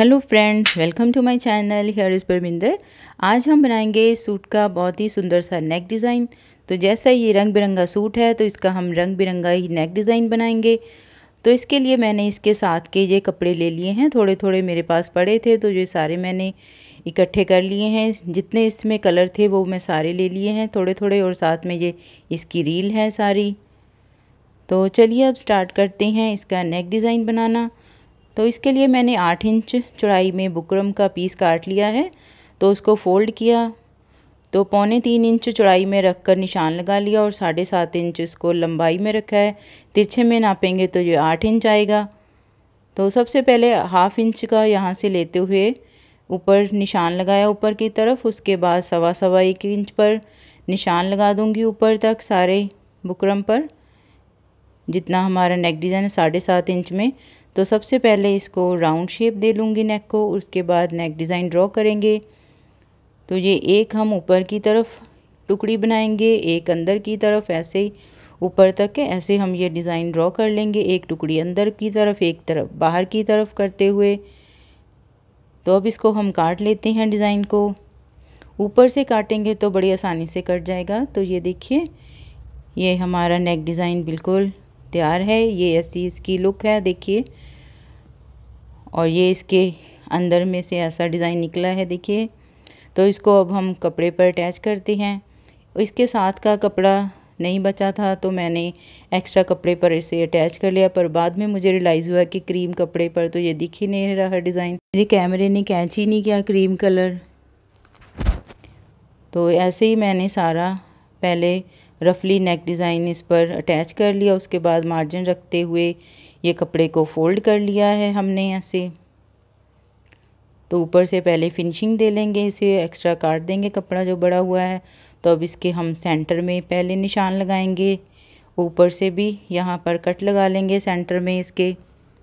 Hello friends, welcome to my channel. Here is Paraminder. आज हम बनाएंगे सूट का बहुत ही सुंदर सा नेक डिज़ाइन। तो जैसा ये रंग बिरंगा सूट है तो इसका हम रंग बिरंगा ही नेक डिज़ाइन बनाएंगे। तो इसके लिए मैंने इसके साथ के ये कपड़े ले लिए हैं, थोड़े थोड़े मेरे पास पड़े थे तो ये सारे मैंने इकट्ठे कर लिए हैं। जितने इसमें कलर थे वो मैं सारे ले लिए हैं थोड़े थोड़े, और साथ में ये इसकी रील है सारी। तो चलिए अब स्टार्ट करते हैं इसका नेक डिज़ाइन बनाना। तो इसके लिए मैंने 8 इंच चौड़ाई में बुकरम का पीस काट लिया है। तो उसको फ़ोल्ड किया तो 3.25 इंच चौड़ाई में रखकर निशान लगा लिया और 7.5 इंच इसको लंबाई में रखा है। तिरछे में नापेंगे तो ये 8 इंच आएगा। तो सबसे पहले 1/2 इंच का यहाँ से लेते हुए ऊपर निशान लगाया ऊपर की तरफ। उसके बाद 1.25 इंच पर निशान लगा दूँगी ऊपर तक सारे बुकरम पर, जितना हमारा नेक डिज़ाइन है 7.5 इंच में। तो सबसे पहले इसको राउंड शेप दे लूँगी नेक को, उसके बाद नेक डिज़ाइन ड्रॉ करेंगे। तो ये एक हम ऊपर की तरफ टुकड़ी बनाएंगे, एक अंदर की तरफ, ऐसे ही ऊपर तक के ऐसे हम ये डिज़ाइन ड्रॉ कर लेंगे। एक टुकड़ी अंदर की तरफ, एक तरफ बाहर की तरफ करते हुए। तो अब इसको हम काट लेते हैं डिज़ाइन को। ऊपर से काटेंगे तो बड़ी आसानी से कट जाएगा। तो ये देखिए, ये हमारा नेक डिज़ाइन बिल्कुल तैयार है। ये ऐसी इसकी लुक है, देखिए। और ये इसके अंदर में से ऐसा डिज़ाइन निकला है, देखिए। तो इसको अब हम कपड़े पर अटैच करते हैं। इसके साथ का कपड़ा नहीं बचा था तो मैंने एक्स्ट्रा कपड़े पर इसे अटैच कर लिया, पर बाद में मुझे रियलाइज़ हुआ कि क्रीम कपड़े पर तो ये दिख ही नहीं रहा डिज़ाइन। मेरे कैमरे ने कैच ही नहीं किया क्रीम कलर। तो ऐसे ही मैंने सारा पहले रफली नेक डिज़ाइन इस पर अटैच कर लिया। उसके बाद मार्जिन रखते हुए ये कपड़े को फ़ोल्ड कर लिया है हमने ऐसे। तो ऊपर से पहले फिनिशिंग दे लेंगे, इसे एक्स्ट्रा काट देंगे कपड़ा जो बड़ा हुआ है। तो अब इसके हम सेंटर में पहले निशान लगाएंगे, ऊपर से भी यहाँ पर कट लगा लेंगे सेंटर में इसके।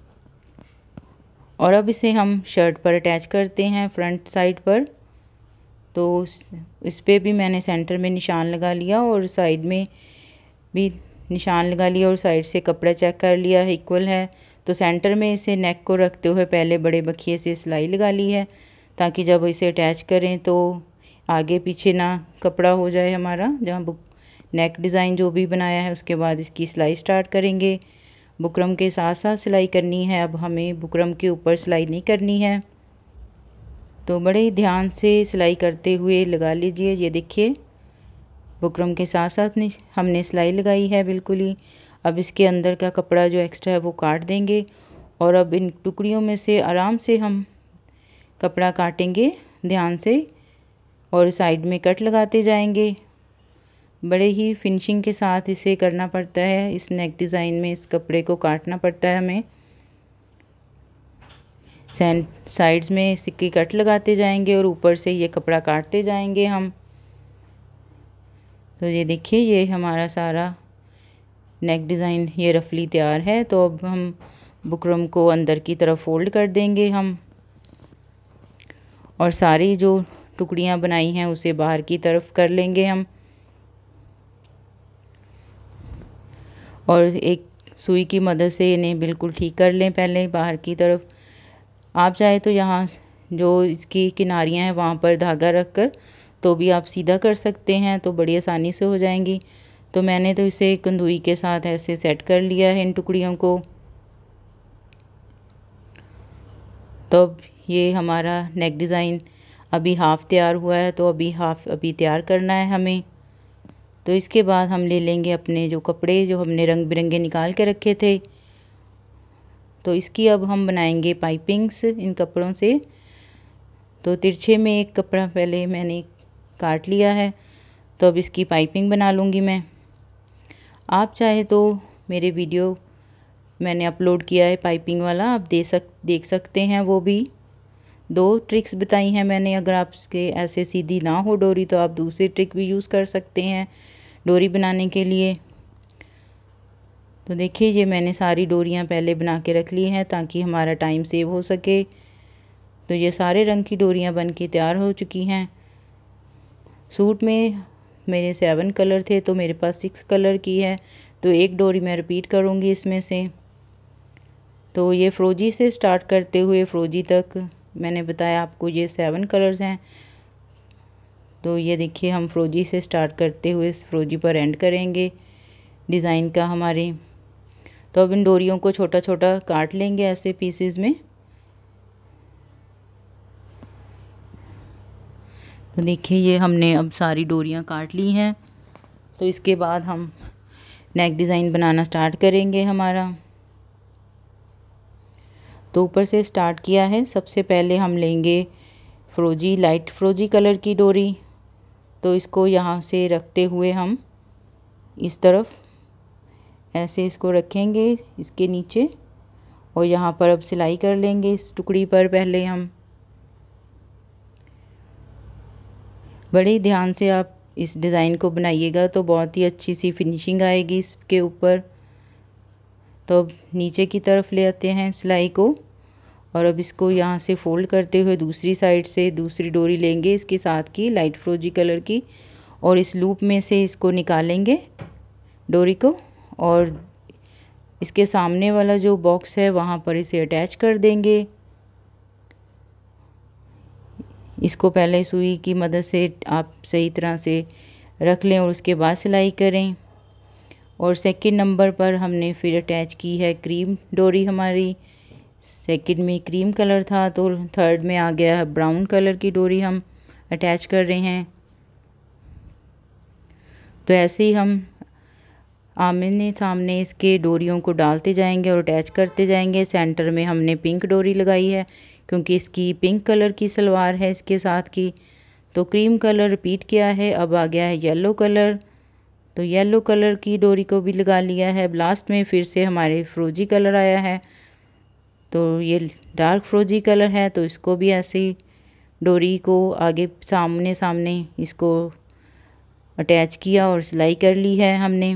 और अब इसे हम शर्ट पर अटैच करते हैं फ्रंट साइड पर। तो इस पर भी मैंने सेंटर में निशान लगा लिया और साइड में भी निशान लगा लिया और साइड से कपड़ा चेक कर लिया है इक्वल है। तो सेंटर में इसे नेक को रखते हुए पहले बड़े बखिए से सिलाई लगा ली है, ताकि जब इसे अटैच करें तो आगे पीछे ना कपड़ा हो जाए हमारा। जहाँ नेक डिज़ाइन जो भी बनाया है उसके बाद इसकी सिलाई स्टार्ट करेंगे। बुकरम के साथ साथ सिलाई करनी है, अब हमें बुकरम के ऊपर सिलाई नहीं करनी है। तो बड़े ही ध्यान से सिलाई करते हुए लगा लीजिए। ये देखिए, बुकरम के साथ साथ हमने सिलाई लगाई है बिल्कुल ही। अब इसके अंदर का कपड़ा जो एक्स्ट्रा है वो काट देंगे और अब इन टुकड़ियों में से आराम से हम कपड़ा काटेंगे ध्यान से और साइड में कट लगाते जाएंगे। बड़े ही फिनिशिंग के साथ इसे करना पड़ता है। इस नेक डिज़ाइन में इस कपड़े को काटना पड़ता है हमें। साइड्स में सिक्के कट लगाते जाएंगे और ऊपर से ये कपड़ा काटते जाएंगे हम। तो ये देखिए, ये हमारा सारा नेक डिज़ाइन ये रफली तैयार है। तो अब हम बुकरम को अंदर की तरफ फोल्ड कर देंगे हम, और सारी जो टुकड़ियाँ बनाई हैं उसे बाहर की तरफ कर लेंगे हम। और एक सुई की मदद से इन्हें बिल्कुल ठीक कर लें पहले बाहर की तरफ। आप चाहे तो यहाँ जो इसकी किनारियाँ हैं वहाँ पर धागा रख कर तो भी आप सीधा कर सकते हैं, तो बड़ी आसानी से हो जाएंगी। तो मैंने तो इसे कंधुई के साथ ऐसे सेट कर लिया है इन टुकड़ियों को। तो अब ये हमारा नेक डिज़ाइन अभी हाफ़ तैयार हुआ है, तो अभी हाफ़ अभी तैयार करना है हमें। तो इसके बाद हम ले लेंगे अपने जो कपड़े जो हमने रंग बिरंगे निकाल के रखे थे। तो इसकी अब हम बनाएंगे पाइपिंग्स इन कपड़ों से। तो तिरछे में एक कपड़ा पहले मैंने काट लिया है, तो अब इसकी पाइपिंग बना लूँगी मैं। आप चाहे तो मेरे वीडियो मैंने अपलोड किया है पाइपिंग वाला, आप देख सकते हैं। वो भी 2 ट्रिक्स बताई हैं मैंने। अगर आपके ऐसे सीधी ना हो डोरी तो आप दूसरी ट्रिक भी यूज़ कर सकते हैं डोरी बनाने के लिए। तो देखिए, ये मैंने सारी डोरियां पहले बना के रख ली हैं ताकि हमारा टाइम सेव हो सके। तो ये सारे रंग की डोरियां बन के तैयार हो चुकी हैं। सूट में मेरे 7 कलर थे तो मेरे पास 6 कलर की है, तो एक डोरी मैं रिपीट करूँगी इसमें से। तो ये फ़्रोजी से स्टार्ट करते हुए फ़्रोजी तक मैंने बताया आपको ये 7 कलर्स हैं। तो ये देखिए हम फ़िरोजी से स्टार्ट करते हुए इस फ़िरोजी पर एंड करेंगे डिज़ाइन का हमारे। तो अब इन डोरियों को छोटा छोटा काट लेंगे ऐसे पीसेस में। तो देखिए ये हमने अब सारी डोरियां काट ली हैं। तो इसके बाद हम नेक डिज़ाइन बनाना स्टार्ट करेंगे हमारा। तो ऊपर से स्टार्ट किया है। सबसे पहले हम लेंगे फ़िरोजी, लाइट फ़िरोजी कलर की डोरी। तो इसको यहाँ से रखते हुए हम इस तरफ ऐसे इसको रखेंगे इसके नीचे, और यहाँ पर अब सिलाई कर लेंगे इस टुकड़ी पर। पहले हम बड़े ध्यान से आप इस डिज़ाइन को बनाइएगा तो बहुत ही अच्छी सी फिनिशिंग आएगी इसके ऊपर। तो अब नीचे की तरफ ले आते हैं सिलाई को, और अब इसको यहाँ से फोल्ड करते हुए दूसरी साइड से दूसरी डोरी लेंगे इसके साथ की लाइट फ़िरोजी कलर की, और इस लूप में से इसको निकालेंगे डोरी को, और इसके सामने वाला जो बॉक्स है वहाँ पर इसे अटैच कर देंगे। इसको पहले सुई की मदद से आप सही तरह से रख लें और उसके बाद सिलाई करें। और सेकंड नंबर पर हमने फिर अटैच की है क्रीम डोरी। हमारी सेकंड में क्रीम कलर था, तो थर्ड में आ गया है ब्राउन कलर की डोरी हम अटैच कर रहे हैं। तो ऐसे ही हम आमने सामने इसके डोरियों को डालते जाएंगे और अटैच करते जाएंगे। सेंटर में हमने पिंक डोरी लगाई है क्योंकि इसकी पिंक कलर की सलवार है इसके साथ की। तो क्रीम कलर रिपीट किया है, अब आ गया है येलो कलर। तो येलो कलर की डोरी को भी लगा लिया है। लास्ट में फिर से हमारे फ़िरोजी कलर आया है, तो ये डार्क फ़िरोजी कलर है। तो इसको भी ऐसे ही डोरी को आगे सामने सामने इसको अटैच किया और सिलाई कर ली है हमने।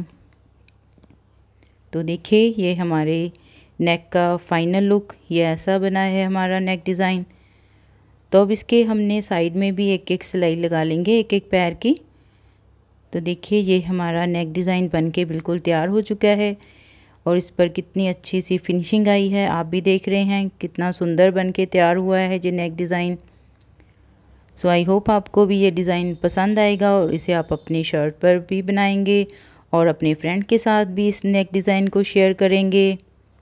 तो देखिए ये हमारे नेक का फाइनल लुक ये ऐसा बना है हमारा नेक डिज़ाइन। तो अब इसके हमने साइड में भी एक एक सिलाई लगा लेंगे एक एक पैर की। तो देखिए ये हमारा नेक डिज़ाइन बनके बिल्कुल तैयार हो चुका है, और इस पर कितनी अच्छी सी फिनिशिंग आई है। आप भी देख रहे हैं कितना सुंदर बनके तैयार हुआ है ये नेक डिज़ाइन। सो आई होप आपको भी ये डिज़ाइन पसंद आएगा, और इसे आप अपनी शर्ट पर भी बनाएंगे और अपने फ्रेंड के साथ भी इस नेक डिज़ाइन को शेयर करेंगे।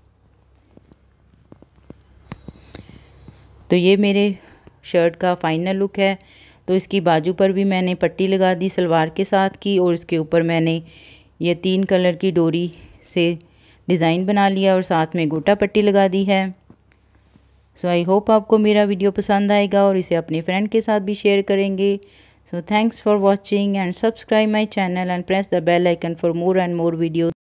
तो ये मेरे शर्ट का फाइनल लुक है। तो इसकी बाजू पर भी मैंने पट्टी लगा दी सलवार के साथ की, और इसके ऊपर मैंने ये 3 कलर की डोरी से डिज़ाइन बना लिया और साथ में गोटा पट्टी लगा दी है। सो आई होप आपको मेरा वीडियो पसंद आएगा और इसे अपने फ्रेंड के साथ भी शेयर करेंगे। So thanks for watching and subscribe my channel and press the bell icon for more and more video.